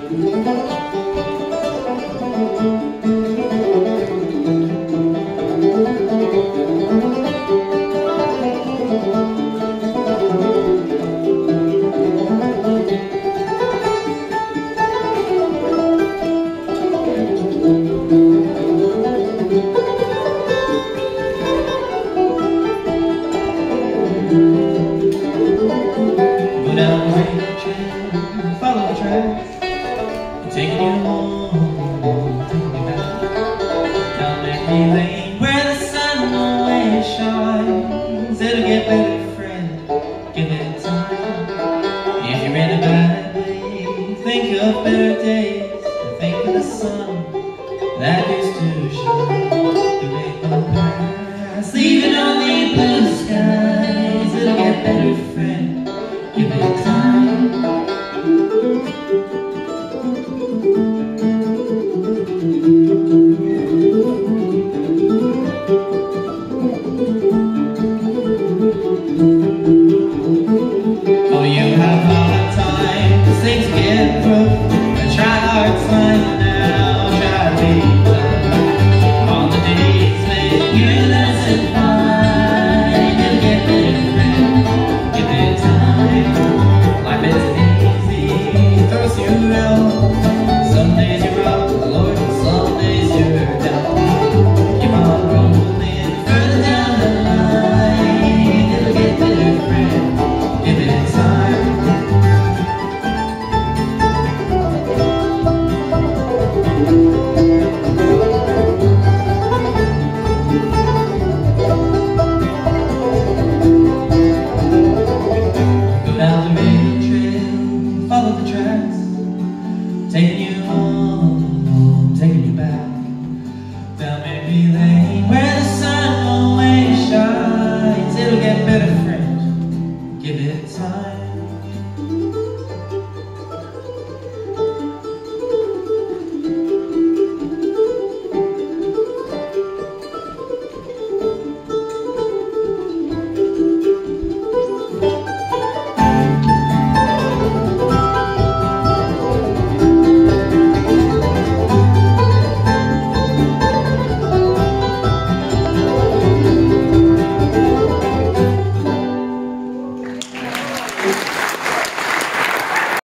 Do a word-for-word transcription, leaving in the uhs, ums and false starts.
Follow the tracks, taking you home, taking you back down memory lane where the sun always shines. It'll get better, friend, give it time. If you're in a bad way, think of better days, and think of the sun that used to shine. The rainbow pass, leaving only blue skies. It'll get better, friend, give it time. Oh, you have all the time, cause things get rough, and try hard smiling now, try to be done. On the days when you're less than fine, it'll get better, friend, give it time. Life isn't easy, throws you around. Some days you're up, Lord, and some days you're down. Keep on rolling further down the line. It'll get better, friend, give it time. Go down the rail trail, follow the tracks, taking you home, taking you back